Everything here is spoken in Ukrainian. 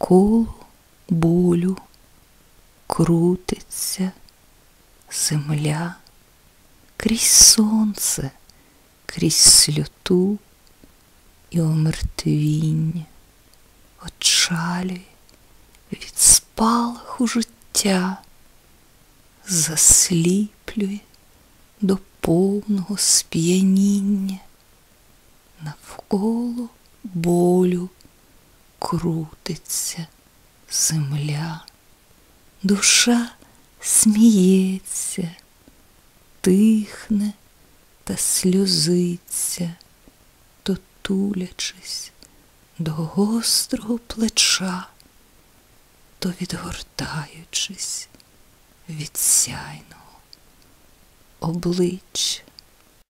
Навколо болю крутиться земля, крізь сонце, крізь сльоту і омертвіння, очалює від спалаху життя, засліплює до повного сп'яніння. Навколо болю крутиться земля, душа сміється, тихне та сльозиться, то тулячись до гострого плеча, то відгортаючись від сяйного обличчя.